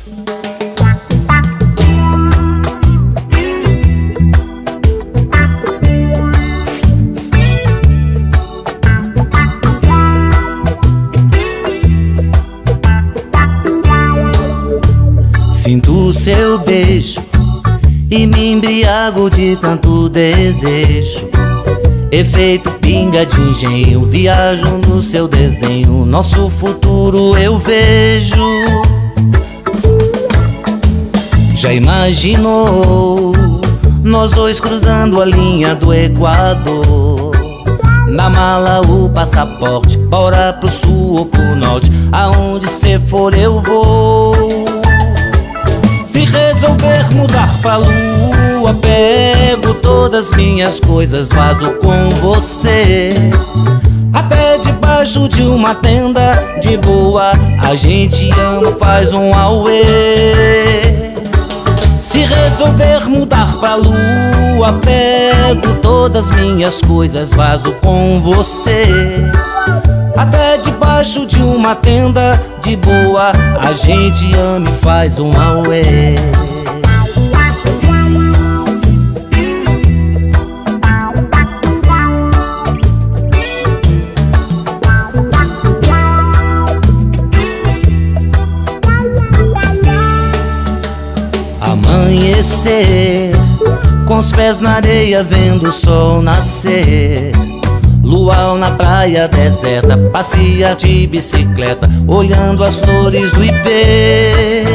Sinto seu beijo e me embriago de tanto desejo. Efeito pinga de engenho, viajo no seu desenho. Nosso futuro eu vejo. Já imaginou nós dois cruzando a linha do Equador? Na mala o passaporte, bora pro sul ou pro norte, aonde cê for eu vou. Se resolver mudar pra lua, pego todas minhas coisas, vazo com você. Até debaixo de uma tenda, de boa, a gente ama, faz um auê. Se resolver mudar pra lua, pego todas minhas coisas, vazo com você. Até debaixo de uma tenda, de boa, a gente ama e faz um auê. Amanhecer, com os pés na areia, vendo o sol nascer. Luau na praia deserta, passear de bicicleta, olhando as flores do Ipê.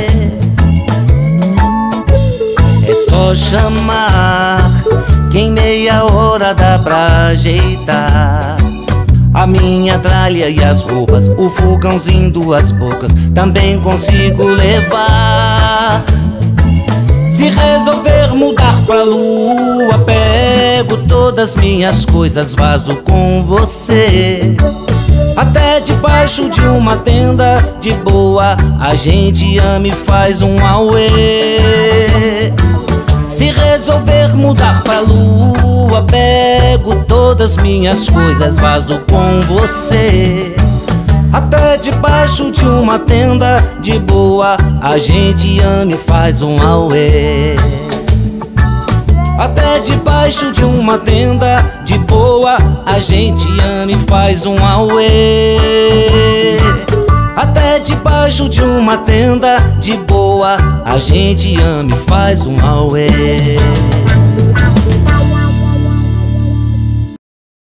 É só chamar, que em meia hora dá pra ajeitar a minha tralha e as roupas, o fogãozinho, duas bocas, também consigo levar. Se resolver mudar pra lua, pego todas minhas coisas, vazo com você. Até debaixo de uma tenda, de boa, a gente ama e faz um auê. Se resolver mudar pra lua, pego todas minhas coisas, vazo com você. Até debaixo de uma tenda, de boa, a gente ama e faz um auê. Até debaixo de uma tenda, de boa, a gente ama e faz um auê. Até debaixo de uma tenda, de boa, a gente ama e faz um auê.